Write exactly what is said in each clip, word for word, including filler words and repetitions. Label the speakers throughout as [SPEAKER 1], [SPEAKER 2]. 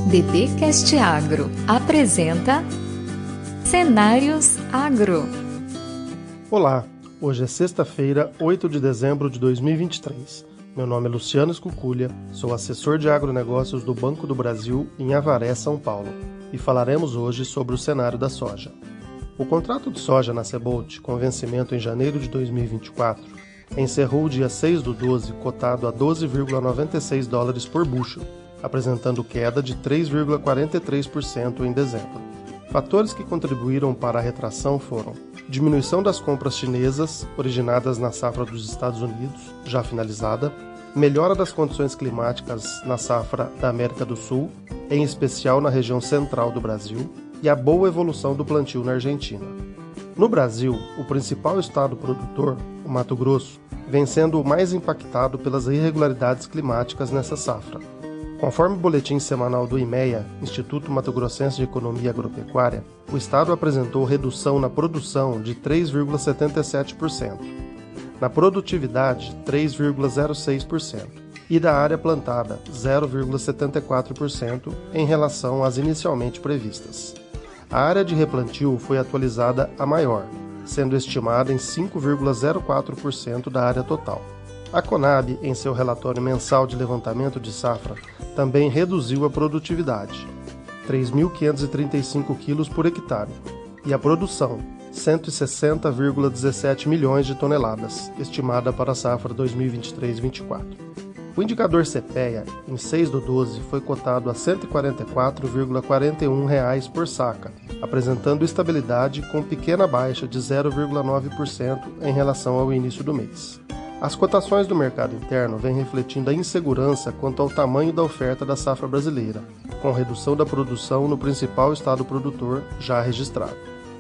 [SPEAKER 1] BBcast Agro apresenta Cenários Agro.
[SPEAKER 2] Olá, hoje é sexta-feira, oito de dezembro de dois mil e vinte e três. Meu nome é Luciano Escuculha, sou assessor de agronegócios do Banco do Brasil em Avaré, São Paulo, e falaremos hoje sobre o cenário da soja. O contrato de soja na Cebolt, com vencimento em janeiro de dois mil e vinte e quatro, encerrou o dia seis do doze cotado a doze vírgula noventa e seis dólares por bushel, apresentando queda de três vírgula quarenta e três por cento em dezembro. Fatores que contribuíram para a retração foram diminuição das compras chinesas, originadas na safra dos Estados Unidos, já finalizada, melhora das condições climáticas na safra da América do Sul, em especial na região central do Brasil, e a boa evolução do plantio na Argentina. No Brasil, o principal estado produtor, o Mato Grosso, vem sendo o mais impactado pelas irregularidades climáticas nessa safra. Conforme o boletim semanal do IMEA, Instituto Mato Grossense de Economia Agropecuária, o estado apresentou redução na produção de três vírgula setenta e sete por cento, na produtividade três vírgula zero seis por cento e da área plantada zero vírgula setenta e quatro por cento em relação às inicialmente previstas. A área de replantio foi atualizada a maior, sendo estimada em cinco vírgula zero quatro por cento da área total. A Conab, em seu relatório mensal de levantamento de safra, também reduziu a produtividade, três mil quinhentos e trinta e cinco quilos por hectare, e a produção, cento e sessenta vírgula dezessete milhões de toneladas, estimada para a safra dois mil e vinte e três vinte e quatro. O indicador CPEA, em seis do doze, foi cotado a cento e quarenta e quatro vírgula quarenta e um reais por saca, apresentando estabilidade com pequena baixa de zero vírgula nove por cento em relação ao início do mês. As cotações do mercado interno vêm refletindo a insegurança quanto ao tamanho da oferta da safra brasileira, com redução da produção no principal estado produtor já registrado.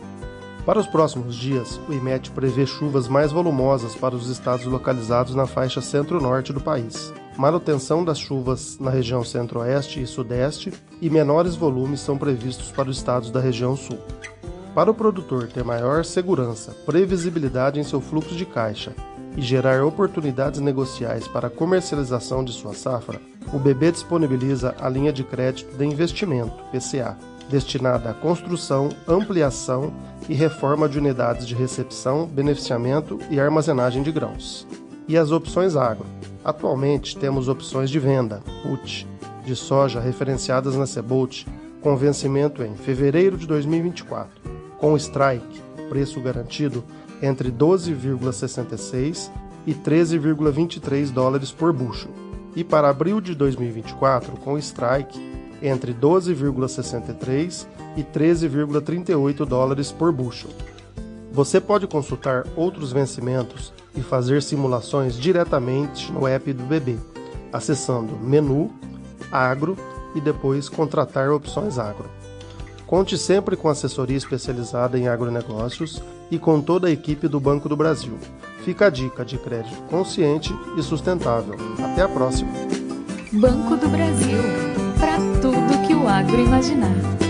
[SPEAKER 2] Para os próximos dias, o IMET prevê chuvas mais volumosas para os estados localizados na faixa centro-norte do país, manutenção das chuvas na região centro-oeste e sudeste e menores volumes são previstos para os estados da região sul. Para o produtor ter maior segurança, previsibilidade em seu fluxo de caixa e gerar oportunidades negociais para a comercialização de sua safra, o B B disponibiliza a linha de crédito de investimento, P C A, destinada à construção, ampliação e reforma de unidades de recepção, beneficiamento e armazenagem de grãos. E as opções agro. Atualmente temos opções de venda, P U T, de soja referenciadas na Cebolt, com vencimento em fevereiro de dois mil e vinte e quatro, com strike, preço garantido, entre doze vírgula sessenta e seis e treze vírgula vinte e três dólares por bushel, e para abril de dois mil e vinte e quatro, com strike, entre doze vírgula sessenta e três e treze vírgula trinta e oito dólares por bushel. Você pode consultar outros vencimentos e fazer simulações diretamente no app do B B, acessando Menu, Agro e depois Contratar opções agro. Conte sempre com assessoria especializada em agronegócios e com toda a equipe do Banco do Brasil. Fica a dica de crédito consciente e sustentável. Até a próxima!
[SPEAKER 1] Banco do Brasil, para tudo que o agro imaginar.